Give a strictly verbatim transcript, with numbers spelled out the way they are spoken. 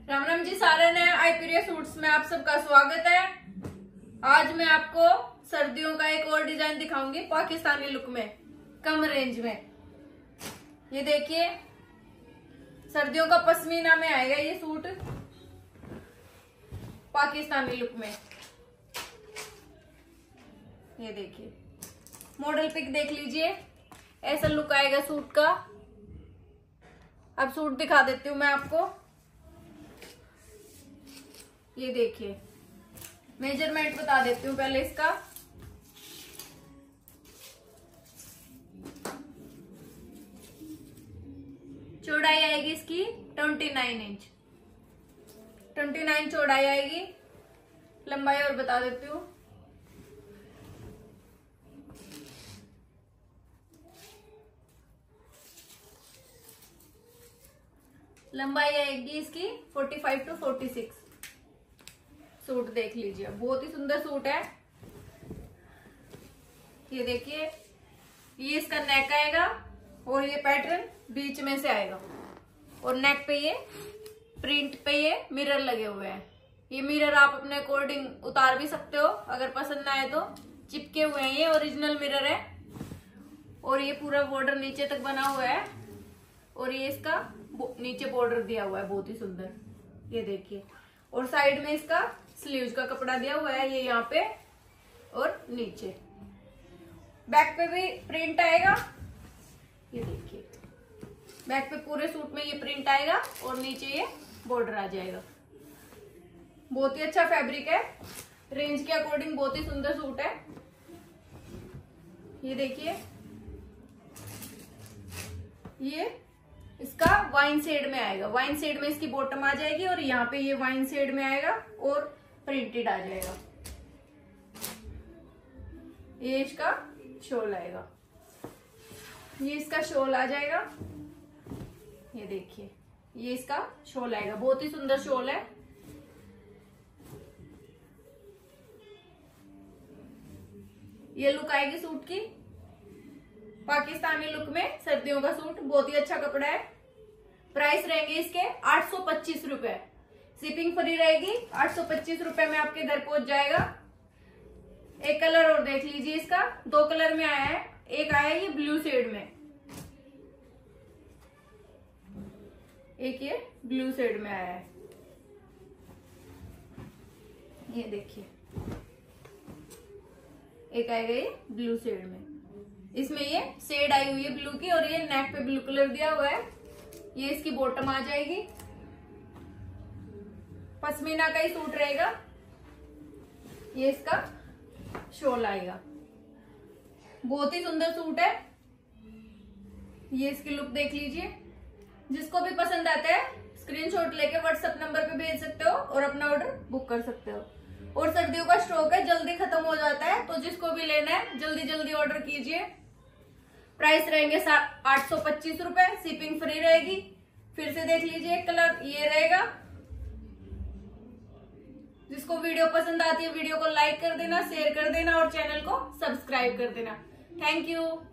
राम राम जी सारे ने आईपीरिया सूट्स में आप सबका स्वागत है। आज मैं आपको सर्दियों का एक और डिजाइन दिखाऊंगी पाकिस्तानी लुक में, कम रेंज में। ये देखिए सर्दियों का पश्मीना में आएगा ये सूट पाकिस्तानी लुक में। ये देखिए मॉडल पिक देख लीजिए, ऐसा लुक आएगा सूट का। अब सूट दिखा देती हूँ मैं आपको। ये देखिए मेजरमेंट बता देती हूँ पहले इसका। चौड़ाई आएगी इसकी उनतीस इंच, उनतीस चौड़ाई आएगी। लंबाई और बता देती हूँ, लंबाई आएगी इसकी पैंतालीस टू छियालीस। सूट देख लीजिए, बहुत ही सुंदर सूट है। ये देखिए ये इसका नेक आएगा और ये पैटर्न बीच में से आएगा और नेक पे ये प्रिंट पे ये मिरर लगे हुए हैं। ये मिरर आप अपने अकॉर्डिंग उतार भी सकते हो, अगर पसंद ना आए तो। चिपके हुए हैं, ये ओरिजिनल मिरर है। और ये पूरा बॉर्डर नीचे तक बना हुआ है और ये इसका नीचे बॉर्डर दिया हुआ है, बहुत ही सुंदर। ये देखिए और साइड में इसका स्लीव्स का कपड़ा दिया हुआ है, ये यहाँ पे और नीचे। बैक पे भी प्रिंट आएगा। ये देखिए बैक पे पूरे सूट में ये प्रिंट आएगा और नीचे ये बॉर्डर आ जाएगा। बहुत ही अच्छा फैब्रिक है, रेंज के अकॉर्डिंग बहुत ही सुंदर सूट है। ये देखिए ये इसका वाइन शेड में आएगा, वाइन शेड में इसकी बॉटम आ जाएगी और यहाँ पे ये वाइन शेड में आएगा और प्रिंटेड आ जाएगा। ये इसका शॉल आएगा, ये इसका शॉल आ जाएगा। ये देखिए ये इसका शॉल आएगा, बहुत ही सुंदर शॉल है। ये लुक आएगी सूट की, पाकिस्तानी लुक में सर्दियों का सूट। बहुत ही अच्छा कपड़ा है। प्राइस रहेंगे इसके आठ सौ पच्चीस रुपए, शिपिंग फ्री रहेगी। आठ सौ पच्चीस रुपए में आपके घर पहुंच जाएगा। एक कलर और देख लीजिए, इसका दो कलर में आया है। एक आया है ये ब्लू शेड में, एक ये ब्लू शेड में आया है। ये देखिए एक आएगा ये ब्लू शेड में, इसमें ये शेड आई हुई है ब्लू की और ये नेक पे ब्लू कलर दिया हुआ है। ये इसकी बॉटम आ जाएगी। पश्मीना का ही सूट रहेगा। ये इसका शॉल आएगा, बहुत ही सुंदर सूट है। ये इसकी लुक देख लीजिए। जिसको भी पसंद आता है स्क्रीनशॉट लेके व्हाट्सएप नंबर पे भेज सकते हो और अपना ऑर्डर बुक कर सकते हो। और सर्दियों का स्टॉक है, जल्दी खत्म हो जाता है, तो जिसको भी लेना है जल्दी जल्दी ऑर्डर कीजिए। प्राइस रहेंगे आठ सौ पच्चीस रुपए, शिपिंग फ्री रहेगी। फिर से देख लीजिए कलर ये रहेगा। जिसको वीडियो पसंद आती है वीडियो को लाइक कर देना, शेयर कर देना और चैनल को सब्सक्राइब कर देना। Thank you.